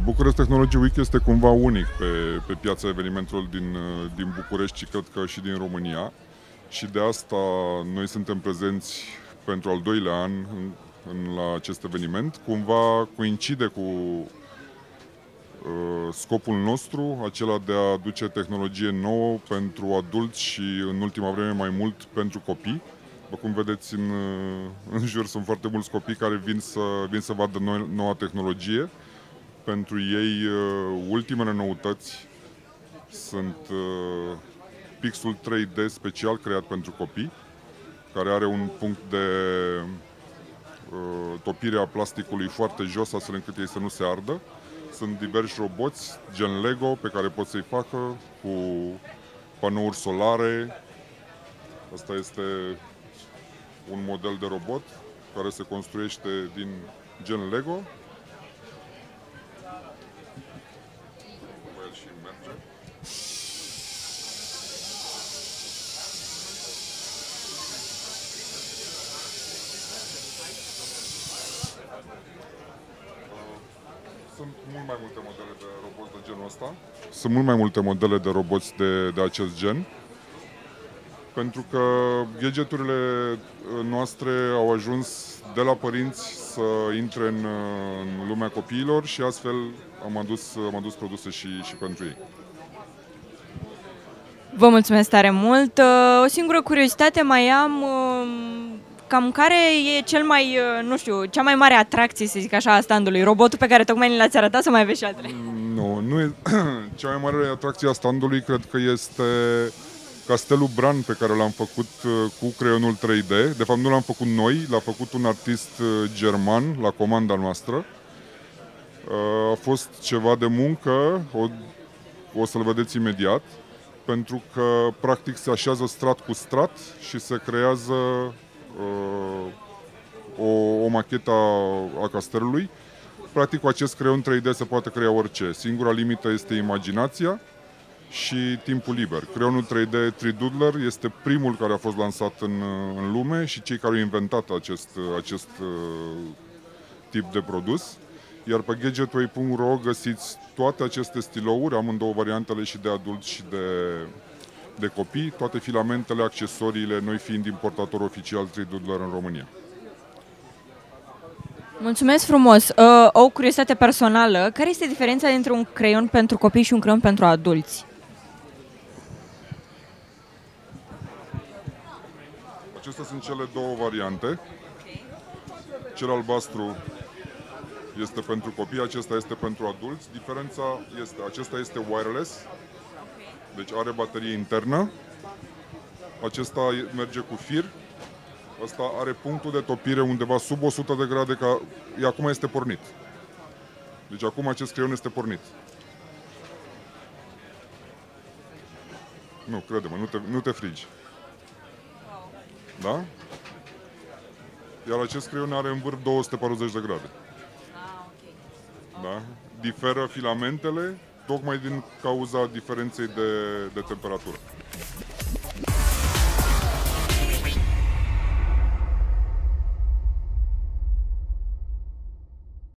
Bucurest Technology Week este cumva unic pe piața evenimentelor din București și cred că și din România. Și de asta noi suntem prezenți pentru al doilea an la acest eveniment. Cumva coincide cu scopul nostru, acela de a aduce tehnologie nouă pentru adulți și în ultima vreme mai mult pentru copii. După cum vedeți în jur sunt foarte mulți copii care vin să vadă noua tehnologie. Pentru ei ultimele noutăți sunt pixul 3D special creat pentru copii, care are un punct de topire a plasticului foarte jos, astfel încât ei să nu se ardă. Sunt diversi roboți, gen Lego, pe care pot să-i facă, cu panouri solare. Asta este un model de robot care se construiește din gen Lego. Și merge. Sunt mult mai multe modele de roboți de genul ăsta. Sunt mult mai multe modele de roboți de acest gen. Pentru că gadgeturile noastre au ajuns de la părinți să intre în lumea copiilor și astfel am adus produse și pentru ei. Vă mulțumesc tare mult! O singură curiozitate mai am, cam care e cea mai mare atracție, să zic așa, a standului? Robotul pe care tocmai ni l-ați arătat sau mai aveți și altele? Nu e cea mai mare atracție a standului, cred că este Castelul Bran, pe care l-am făcut cu creionul 3D. De fapt nu l-am făcut noi, l-a făcut un artist german la comanda noastră. A fost ceva de muncă, o să-l vedeți imediat, pentru că practic se așează strat cu strat și se creează o machetă a castelului. Practic cu acest creion 3D se poate crea orice. Singura limită este imaginația și timpul liber. Creionul 3D 3Doodler este primul care a fost lansat în lume și cei care au inventat acest tip de produs. Iar pe Gadgetway.ro găsiți toate aceste stilouri, amândouă variantele și de adulți și de copii, toate filamentele, accesoriile, noi fiind importator oficial 3Doodler în România. Mulțumesc frumos! O curiozitate personală, care este diferența dintre un creion pentru copii și un creion pentru adulți? Acestea sunt cele două variante. Cel albastru este pentru copii, acesta este pentru adulți. Diferența este, acesta este wireless, deci are baterie internă. Acesta merge cu fir. Asta are punctul de topire undeva sub 100 de grade, acum este pornit. Deci acum acest creion este pornit. Nu, crede-mă, nu te frigi. Da? Iar acest creion are în vârf 240 de grade. Da? Diferă filamentele tocmai din cauza diferenței de temperatură.